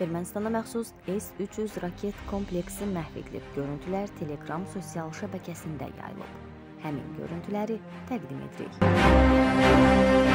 Ermənistana məxsus S-300 raket kompleksi məhv edilib. Görüntülər Telegram sosial şəbəkəsində yayılıb. Həmin görüntüləri təqdim edirik.